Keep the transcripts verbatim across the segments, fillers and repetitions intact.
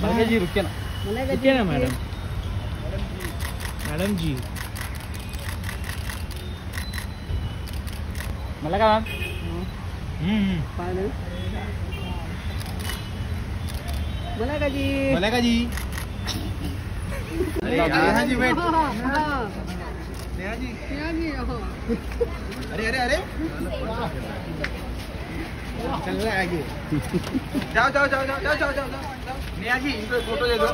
मलका जी रुकिए ना, रुकिए ना मैडम, मैडम जी। मलका मैम। हम्म मलका जी, मलका जी। अरे नेहा जी वेट, नेहा जी, नेहा जी, अरे अरे अरे चल रहा है आगे। जाओ जाओ जाओ जाओ जाओ जाओ जाओ। नेहा जी इनको फोटो दे दो।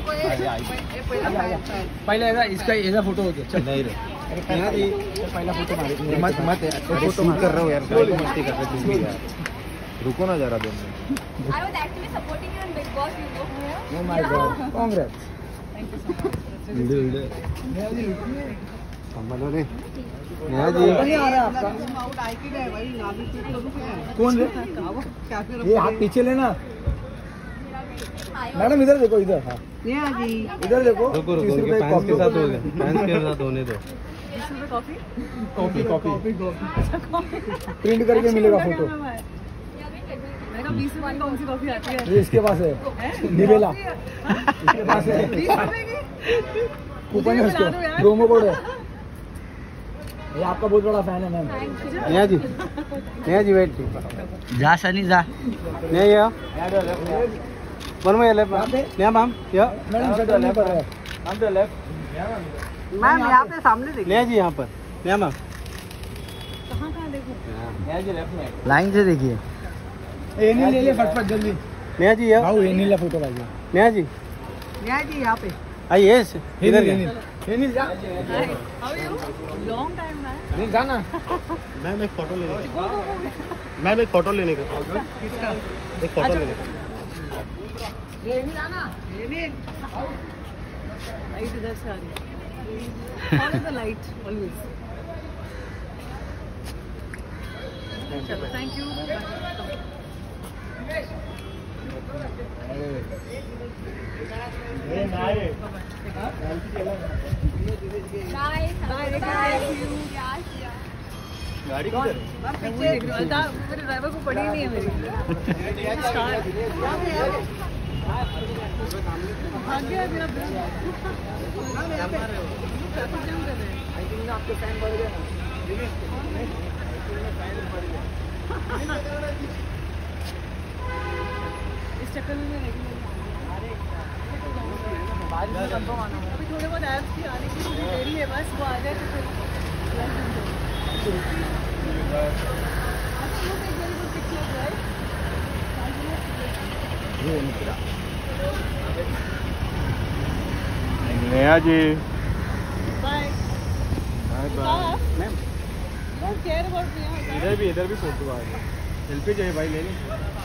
पहले ऐसा इसका ऐसा फोटो हो गया। चल नहीं रे नेहा जी पहला फोटो मारे मत मत फोटो शूट कर रहे हो यार, मस्ती कर रहे हो तुम भी यार, रुको ना जरा दो minute. I was actually supporting you in Big Boss, you know. Oh my God, congrats. Thank you so much. Video video Neha ji संभालो रे। नेहा जी नहीं आ रहा आपका आउट आई की है भाई, ना भी ठीक करूं क्या? कौन रे? क्या फिर ये हाथ पीछे लेना। मैडम इधर देखो, इधर। हाँ नेहा जी, इधर देखो। रुको रुको, उनके फैंस के साथ हो गया, फैंस के साथ होने दो। कॉफी कॉपी कॉपी प्रिंट करके मिलेगा फोटो। मैंने कहा बीस रुपए कौन सी कॉफी आती है? ये इसके पास है, निवेला इसके पास है, कूपन है उसको, प्रोमो कोड है। ये आपका बहुत बड़ा फैन है मैम। नेहा जी, नेहा जी वेट, जा सनी जा। नेहा या वन में लेफ्ट नेहा मैम या मैडम शटर नहीं पड़ रहा है। हम द लेफ्ट मैम यहाँ पे सामने देखिए। नेहा जी यहाँ पर, नेहा मैम कहाँ कहाँ देखो? नेहा जी लेफ्ट में, लाइन से देखिए। ये नहीं ले ले फटफट जल्दी। नेहा जी या भाऊ ये नहीं ले फोटो भाई। नेहा जी नेहा जी यहाँ पे। आइए इधर ये नहीं ये नहीं जा। How are you? Long time man. नहीं जाना। मैम एक फोटो लेने का, मैम एक फोटो लेने का, एक फोटो लेने का। ये नहीं जाना, ये नहीं। Light इधर से आ रही है। Follow the light always. चलो thank you. Bye. Bye. Bye. गाड़ी किधर है? मेरे ड्राइवर को पड़ी नहीं है मेरी। भाग गया मेरा ब्रेक। ट्रैफिक जाम कर रहे हैं। आई थिंक आपके फैन बढ़ गए ना। इस चक्कर में मैं रेगुलर अभी थोड़े बहुत ऐप्स की आने की देरी है, बस वो आ जाए तो फिर Neha ji bye bye. Ma'am care about me. इधर भी इधर भी फोटो आ रही है, सेल्फी चाहिए भाई ले लो।